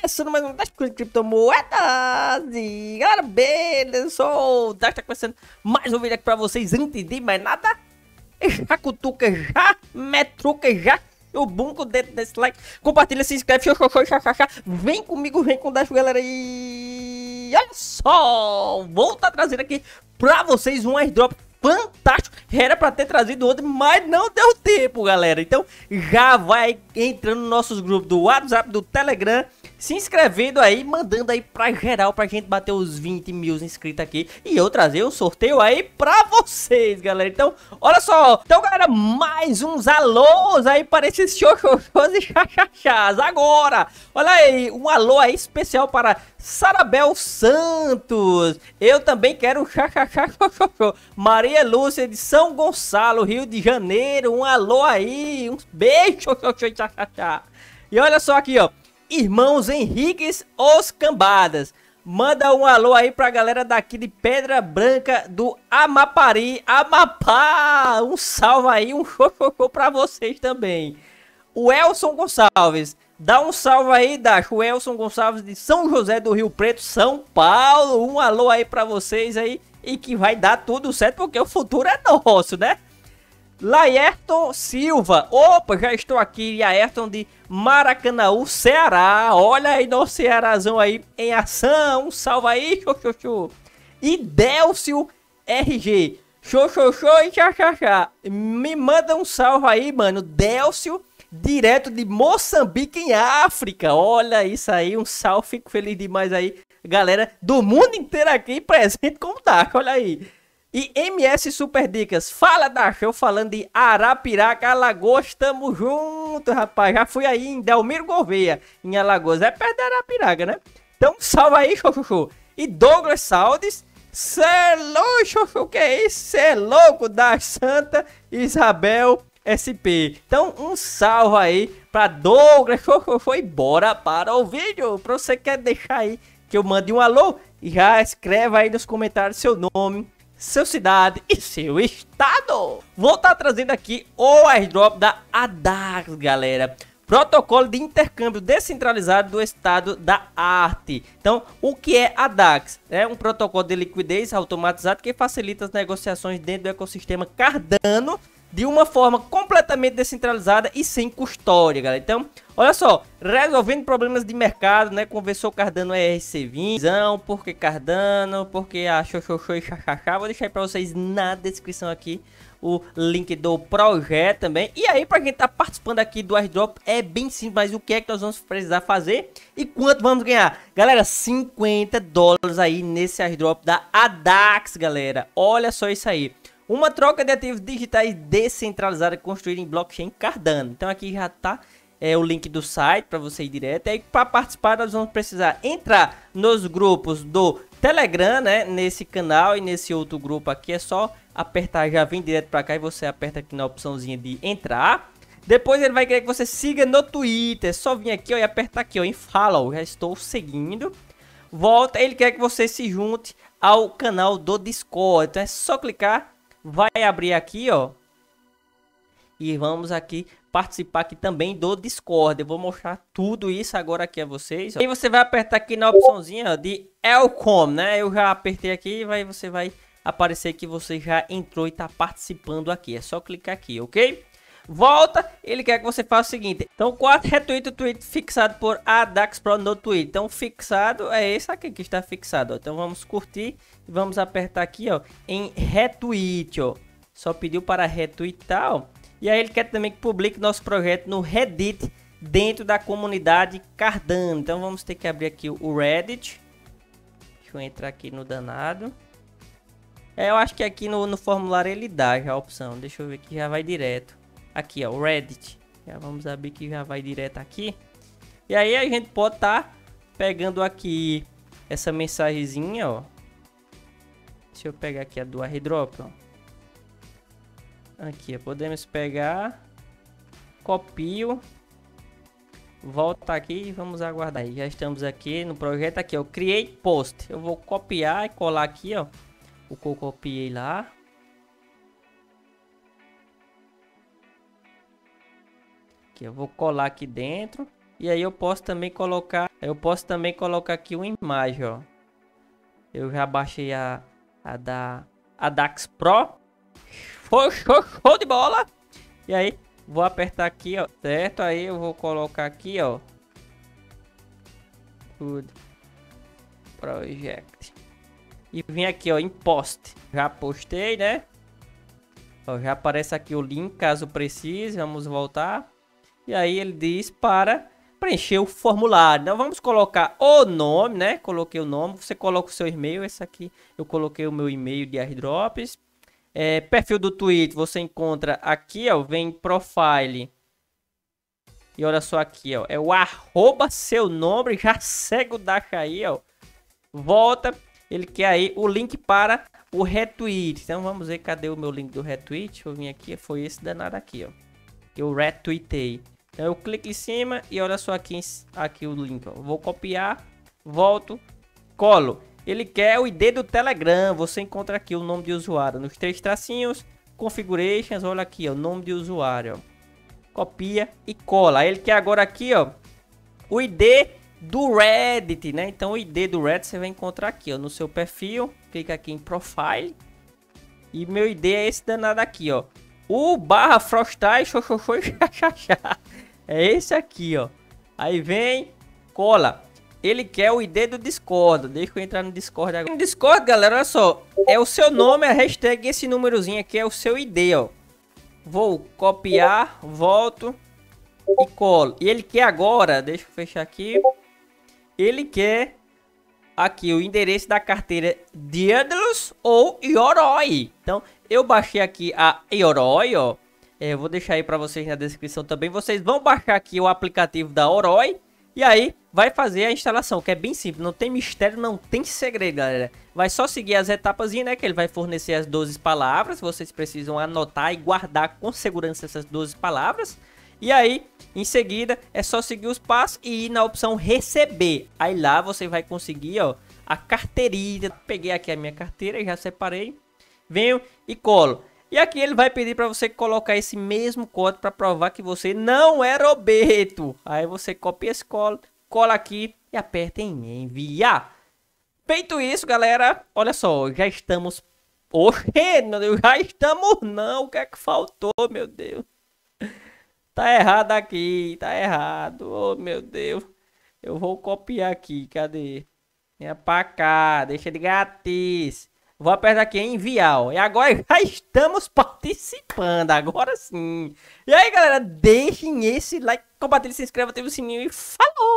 começando mais um Dash com criptomoedas. E galera, beleza? Eu sou o Dash, tá começando mais um vídeo aqui pra vocês. Antes de mais nada, já cutuca, já metruca, já o bum com o dedo desse like, compartilha, se inscreve, vem comigo, vem com o Dash, galera. E olha só, vou estar trazendo aqui pra vocês um airdrop fantástico. Era pra ter trazido outro, mas não deu tempo, galera. Então já vai entrando nos nossos grupos do WhatsApp, do Telegram, se inscrevendo aí, mandando aí pra geral, pra gente bater os 20 mil inscritos aqui e eu trazer o sorteio aí pra vocês, galera. Então, olha só. Então, galera, mais uns alôs aí para esses xoxoxós e chachachás. Agora, olha aí, um alô aí especial para Sarabel Santos. Eu também quero chachachá, xoxoxó. Maria Lúcia de São Gonçalo, Rio de Janeiro. Um alô aí, um beijo, xoxoxó e chachachá. E olha só aqui, ó. Irmãos Henriques Os Cambadas. Manda um alô aí pra galera daqui de Pedra Branca do Amapari, Amapá. Um salve aí, um xoxoxó pra vocês também. O Elson Gonçalves. Dá um salve aí, Dacho. O Elson Gonçalves de São José do Rio Preto, São Paulo. Um alô aí pra vocês aí. E que vai dar tudo certo, porque o futuro é nosso, né? Laerton Silva. Opa, já estou aqui. Laerton de Maracanaú, Ceará. Olha aí nosso Cearazão aí em ação. Um salve aí, xoxoxô. E Délcio RG. Xoxoxô e chachachá. Me manda um salve aí, mano. Délcio, direto de Moçambique, em África. Olha isso aí, um salve. Fico feliz demais aí. Galera do mundo inteiro aqui presente como tá. Olha aí. E MS Super Dicas, fala da show, falando de Arapiraca, Alagoas, tamo junto, rapaz. Já fui aí em Delmiro Gouveia, em Alagoas, é perto da Arapiraca, né? Então salve aí, xoxoxô. E Douglas Saldes, cê é louco, xoxô, que é isso? Cê é louco, da Santa Isabel SP. Então um salve aí pra Douglas, xoxoxô, e bora para o vídeo. Pra você que quer deixar aí que eu mande um alô, já escreve aí nos comentários seu nome, sua cidade e seu estado. Vou estar trazendo aqui o airdrop da ADAX, galera. Protocolo de intercâmbio descentralizado do estado da arte. Então, o que é ADAX? É um protocolo de liquidez automatizado que facilita as negociações dentro do ecossistema Cardano de uma forma completamente descentralizada e sem custódia, galera. Então, olha só, resolvendo problemas de mercado, né? Conversou Cardano ERC20, porque Cardano, porque a xoxoxô e chachachá. Vou deixar aí pra vocês na descrição aqui o link do projeto também. E aí, pra quem tá participando aqui do airdrop, é bem simples, mas o que é que nós vamos precisar fazer e quanto vamos ganhar? Galera, $50 aí nesse airdrop da ADAX, galera. Olha só isso aí. Uma troca de ativos digitais descentralizada construída em blockchain Cardano. Então aqui já tá o link do site para você ir direto. E aí para participar nós vamos precisar entrar nos grupos do Telegram, né? Nesse canal e nesse outro grupo aqui. É só apertar, já vem direto para cá e você aperta aqui na opçãozinha de entrar. Depois ele vai querer que você siga no Twitter. É só vir aqui ó, e apertar aqui ó, em follow. Já estou seguindo. Volta, ele quer que você se junte ao canal do Discord. Então é só clicar. Vai abrir aqui, ó. E vamos aqui participar aqui também do Discord. Eu vou mostrar tudo isso agora aqui a vocês. Aí você vai apertar aqui na opçãozinha ó, de Welcome, né? Eu já apertei aqui e você vai aparecer que você já entrou e tá participando aqui. É só clicar aqui, ok? Volta, ele quer que você faça o seguinte. Então, 4 retweet o tweet fixado por ADAX Pro no Twitter. Então, fixado é esse aqui que está fixado. Ó. Então, vamos curtir e vamos apertar aqui, ó, em retweet, ó. Só pediu para retweetar, ó. E aí ele quer também que publique nosso projeto no Reddit dentro da comunidade Cardano. Então, vamos ter que abrir aqui o Reddit. Deixa eu entrar aqui no danado. Eu acho que aqui no formulário ele dá já a opção. Deixa eu ver que já vai direto. Aqui, ó, o Reddit. Já vamos abrir que já vai direto aqui. E aí a gente pode estar pegando aqui essa mensagenzinha, ó. Deixa eu pegar aqui a do airdrop, ó. Aqui, ó, podemos pegar. Copio. Volta aqui e vamos aguardar. Já estamos aqui no projeto aqui, ó. Create post. Eu vou copiar e colar aqui, ó. O que eu copiei lá. Aqui, eu vou colar aqui dentro. E aí eu posso também colocar aqui uma imagem, ó. Eu já baixei a Dax Pro. Show de bola. E aí vou apertar aqui, ó, certo? Aí eu vou colocar aqui, ó, Good Project. E vim aqui, ó, em post. Já postei, né? Ó, já aparece aqui o link, caso precise. Vamos voltar. E aí ele diz para preencher o formulário. Então vamos colocar o nome, né? Coloquei o nome. Você coloca o seu e-mail. Esse aqui eu coloquei o meu e-mail de airdrops. Perfil do Twitter você encontra aqui, ó. Vem profile. E olha só aqui, ó. É o arroba seu nome. Já segue o Dacha aí, ó. Volta. Ele quer aí o link para o retweet. Então vamos ver cadê o meu link do retweet. Deixa eu vir aqui. Foi esse danado aqui, ó. Eu retweetei. Então eu clico em cima e olha só aqui o link, ó. Vou copiar, volto, colo. Ele quer o ID do Telegram. Você encontra aqui o nome de usuário nos 3 tracinhos, configurations, olha aqui, ó, nome de usuário, ó. Copia e cola. Aí ele quer agora aqui, ó, o ID do Reddit, né? Então o ID do Reddit você vai encontrar aqui, ó, no seu perfil. Clica aqui em profile. E meu ID é esse danado aqui, ó. O barra Frostyle, é esse aqui, ó. Aí vem, cola. Ele quer o ID do Discord. Deixa eu entrar no Discord agora. No Discord, galera, olha só. É o seu nome, a hashtag, esse númerozinho aqui é o seu ID, ó. Vou copiar, volto e colo. E ele quer agora, deixa eu fechar aqui. Ele quer aqui o endereço da carteira Daedalus ou Yoroi. Então, eu baixei aqui a Yoroi, ó. Eu vou deixar aí para vocês na descrição também. Vocês vão baixar aqui o aplicativo da Yoroi. E aí, vai fazer a instalação, que é bem simples. Não tem mistério, não tem segredo, galera. Vai só seguir as etapas, né? Que ele vai fornecer as 12 palavras. Vocês precisam anotar e guardar com segurança essas 12 palavras. E aí, em seguida, é só seguir os passos e ir na opção receber. Aí lá você vai conseguir, ó, a carteirinha. Peguei aqui a minha carteira e já separei. Venho e colo. E aqui ele vai pedir para você colocar esse mesmo código para provar que você não é robeto. Aí você copia esse colo, cola aqui e aperta em enviar. Feito isso, galera, olha só, já estamos... Oxe, meu Deus, já estamos não, o que é que faltou, meu Deus? Tá errado aqui, tá errado, oh meu Deus. Eu vou copiar aqui, cadê? Venha pra cá, deixa de gatice. Vou apertar aqui em enviar, ó. E agora já estamos participando, agora sim. E aí, galera, deixem esse like, compartilhem, se inscreva, ative o sininho e falou!